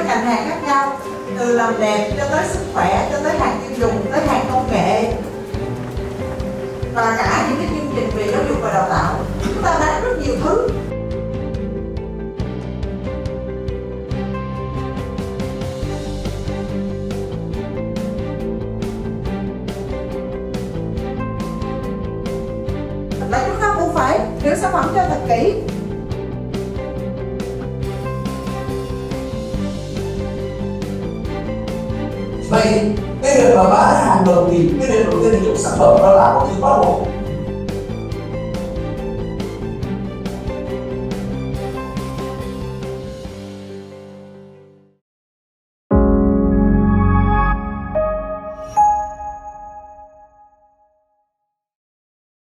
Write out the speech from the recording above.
ngành hàng khác nhau, từ làm đẹp cho tới sức khỏe, cho tới hàng tiêu dùng, tới hàng công nghệ, và cả những cái chương trình về giáo dục và đào tạo. Chúng ta bán rất nhiều thứ. Là chúng ta cũng phải rửa sản phẩm cho thật kỹ. Vậy cái việc mà bán hàng đầu thì cái việc đầu tiên là dùng sản phẩm đó là một thứ bắt buộc.